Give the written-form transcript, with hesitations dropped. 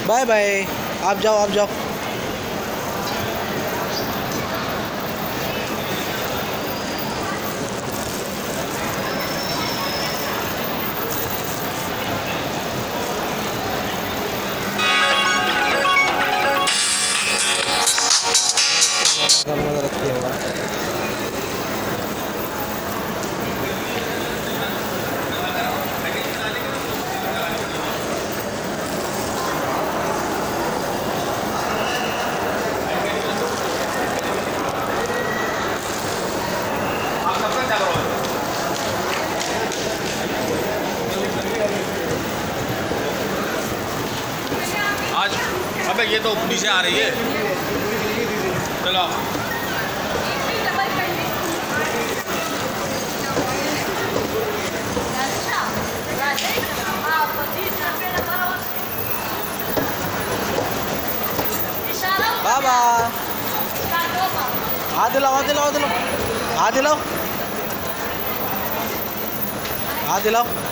Bye bye. आप जाओ आप जाओ। आज अबे ये तो नीचे आ रही है। चलो बाबा हाथ दिलाओ हाथ दिलाओ हाथ दिलाओ हाथ दिलाओ हाथ दिलाओ।